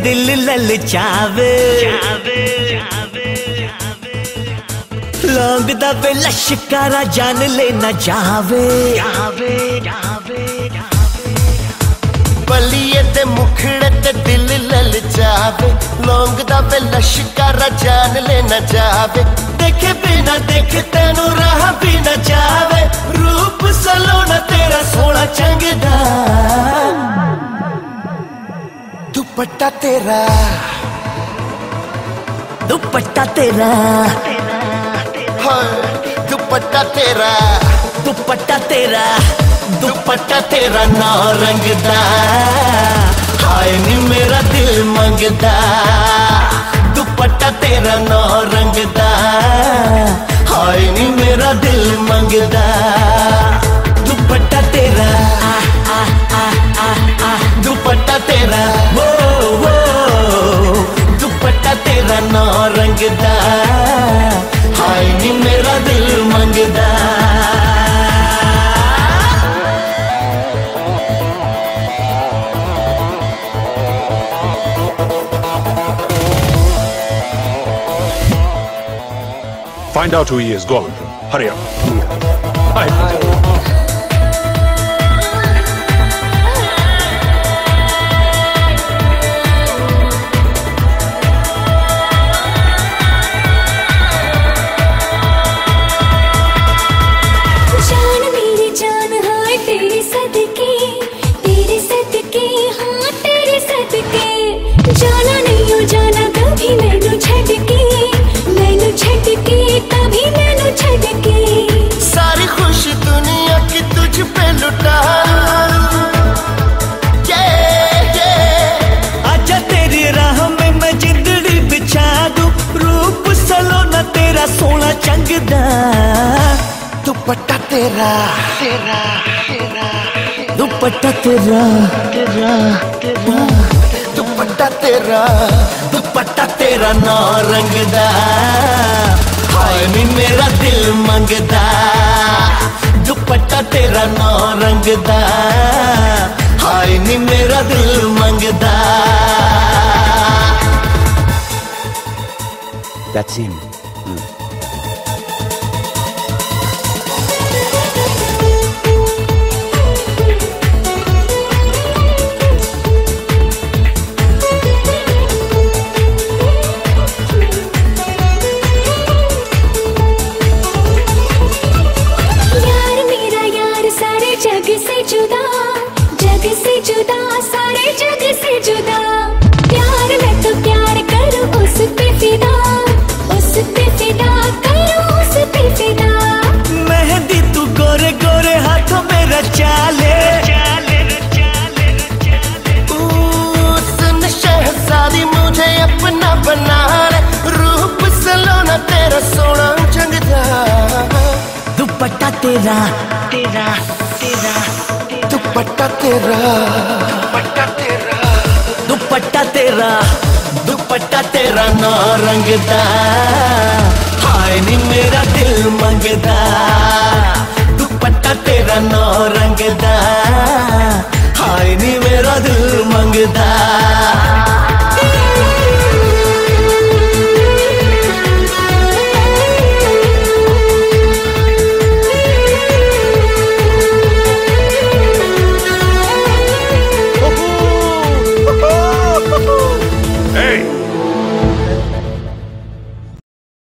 दिल ललचावे लौंग दा वे लश्कारा जान लेना जावे बलिए ते मुखड़े ते दिल ललचावे लौंग दा वे लश्कारा जान लेना जावे देखे बिना देखे तेनू राह भी न जावे रूप सलोना तेरा सोना चंगदा दुपट्टा तेरा दुपट्टा तेरा दुपट्टा तेरा दुपट्टा तेरा दुपट्टा तेरा नौ रंगदा हाय नी मेरा दिल मंगदा दुपट्टा तेरा नौ रंगदा हाय नी मेरा दिल मंगदा दुपट्टा तेरा दुपट्टा तेरा वो दुपट्टा तेरा नौ रंगदा हाय नी मेरा दिल मंगदा Find out who he is. Go on. Hurry up. Hi. जाना नहीं हो जाना कभी मैनू छड़ के कभी मैनू छड़ के सारी खुशी दुनिया की तुझ पे लुटा आजा तेरी राह में मैं जिंदड़ी बिछा दूं रूप सलोना तेरा सोना चंगदा दुपट्टा तेरा दुपट्टा तेरा दुपट्टा तेरा दुपट्टा तेरा नौ रंगदा हाय नी मेरा दिल मंगदा दुपट्टा तेरा नौ रंगदा हाय नी मेरा दिल मंगदा That's him. जुदा सारे जग से जुदा प्यार मैं तो प्यार करूं उस पे फिदा करूं उस पे फिदा मेहंदी तू गोरे गोरे हाथों में रचा ले सुन शहजादी मुझे अपना बना ले रूप सलोना तेरा सोना चंगदा दुपट्टा तेरा दुपट्टा तेरा दुपट्टा तेरा दुपट्टा तेरा नौ रंगदा हाय नी मेरा दिल मंगदा दुपट्टा तेरा नौ रंगदा